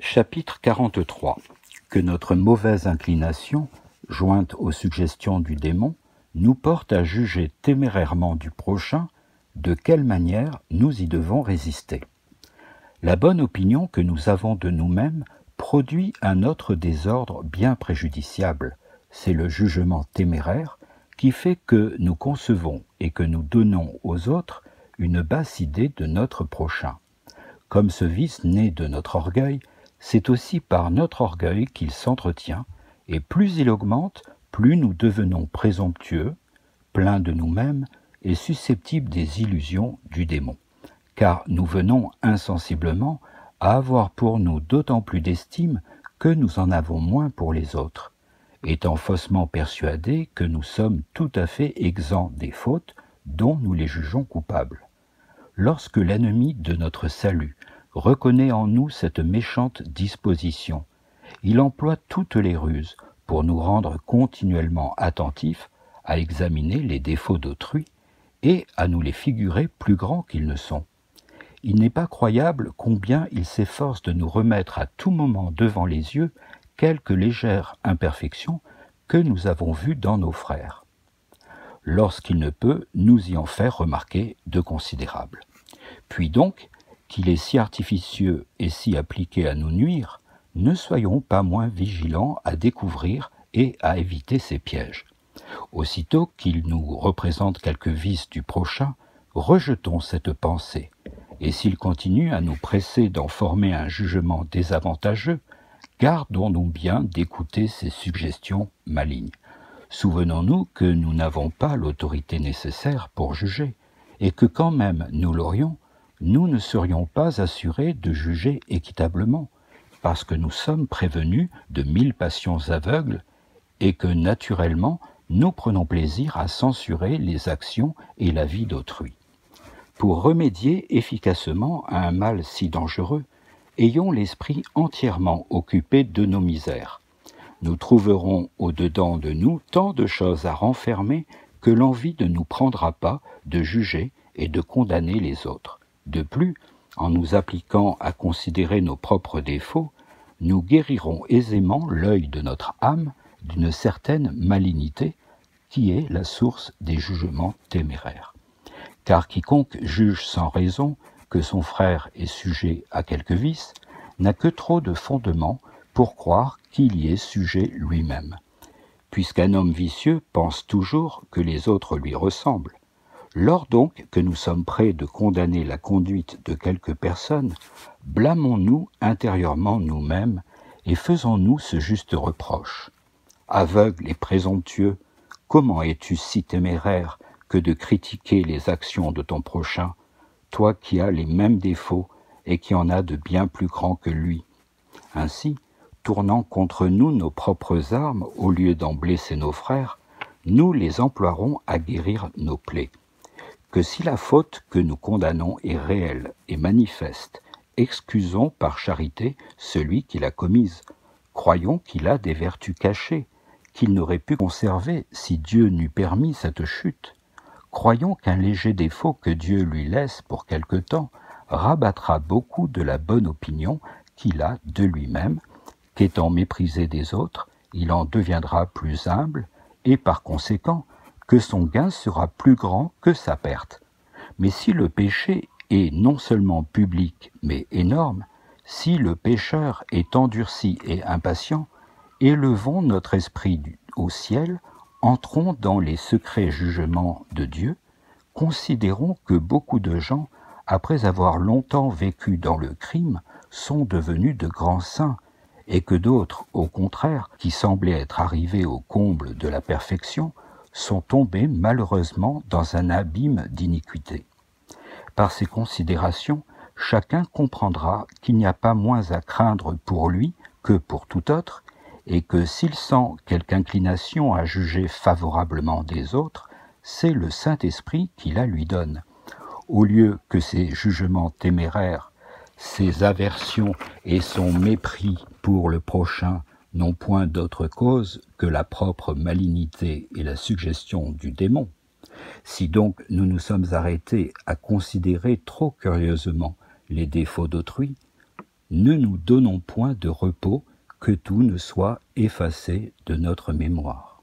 Chapitre 43. Que notre mauvaise inclination, jointe aux suggestions du démon, nous porte à juger témérairement du prochain, de quelle manière nous y devons résister. La bonne opinion que nous avons de nous-mêmes produit un autre désordre bien préjudiciable, c'est le jugement téméraire qui fait que nous concevons et que nous donnons aux autres une basse idée de notre prochain. Comme ce vice né de notre orgueil, c'est aussi par notre orgueil qu'il s'entretient, et plus il augmente, plus nous devenons présomptueux, pleins de nous-mêmes et susceptibles des illusions du démon. Car nous venons insensiblement à avoir pour nous d'autant plus d'estime que nous en avons moins pour les autres, étant faussement persuadés que nous sommes tout à fait exempts des fautes dont nous les jugeons coupables. Lorsque l'ennemi de notre salut reconnaît en nous cette méchante disposition, il emploie toutes les ruses pour nous rendre continuellement attentifs à examiner les défauts d'autrui et à nous les figurer plus grands qu'ils ne sont. Il n'est pas croyable combien il s'efforce de nous remettre à tout moment devant les yeux quelque légère imperfection que nous avons vue dans nos frères, lorsqu'il ne peut nous y en faire remarquer de considérables. Puis donc, qu'il est si artificieux et si appliqué à nous nuire, ne soyons pas moins vigilants à découvrir et à éviter ces pièges. Aussitôt qu'il nous représente quelque vice du prochain, rejetons cette pensée, et s'il continue à nous presser d'en former un jugement désavantageux, gardons-nous bien d'écouter ces suggestions malignes. Souvenons-nous que nous n'avons pas l'autorité nécessaire pour juger, et que quand même nous l'aurions, nous ne serions pas assurés de juger équitablement, parce que nous sommes prévenus de 1000 passions aveugles, et que naturellement nous prenons plaisir à censurer les actions et la vie d'autrui. Pour remédier efficacement à un mal si dangereux, ayons l'esprit entièrement occupé de nos misères. Nous trouverons au-dedans de nous tant de choses à renfermer que l'envie ne nous prendra pas de juger et de condamner les autres. De plus, en nous appliquant à considérer nos propres défauts, nous guérirons aisément l'œil de notre âme d'une certaine malignité qui est la source des jugements téméraires. Car quiconque juge sans raison que son frère est sujet à quelque vice n'a que trop de fondement pour croire qu'il y est sujet lui-même. Puisqu'un homme vicieux pense toujours que les autres lui ressemblent, lors donc que nous sommes prêts de condamner la conduite de quelque personne, blâmons-nous intérieurement nous-mêmes et faisons-nous ce juste reproche. Aveugle et présomptueux, comment es-tu si téméraire que de critiquer les actions de ton prochain, toi qui as les mêmes défauts et qui en as de bien plus grands que lui? Ainsi, tournant contre nous nos propres armes au lieu d'en blesser nos frères, nous les emploierons à guérir nos plaies. Que si la faute que nous condamnons est réelle et manifeste, excusons par charité celui qui l'a commise. Croyons qu'il a des vertus cachées, qu'il n'aurait pu conserver si Dieu n'eût permis cette chute. Croyons qu'un léger défaut que Dieu lui laisse pour quelque temps rabattra beaucoup de la bonne opinion qu'il a de lui-même, qu'étant méprisé des autres, il en deviendra plus humble, et par conséquent, que son gain sera plus grand que sa perte. Mais si le péché est non seulement public, mais énorme, si le pécheur est endurci et impatient, élevons notre esprit au ciel, entrons dans les secrets jugements de Dieu, considérons que beaucoup de gens, après avoir longtemps vécu dans le crime, sont devenus de grands saints, et que d'autres, au contraire, qui semblaient être arrivés au comble de la perfection, sont tombés malheureusement dans un abîme d'iniquité. Par ces considérations, chacun comprendra qu'il n'y a pas moins à craindre pour lui que pour tout autre, et que s'il sent quelque inclination à juger favorablement des autres, c'est le Saint-Esprit qui la lui donne. Au lieu que ces jugements téméraires, ses aversions et son mépris pour le prochain n'ont point d'autre cause que la propre malignité et la suggestion du démon. Si donc nous nous sommes arrêtés à considérer trop curieusement les défauts d'autrui, ne nous donnons point de repos, que tout ne soit effacé de notre mémoire.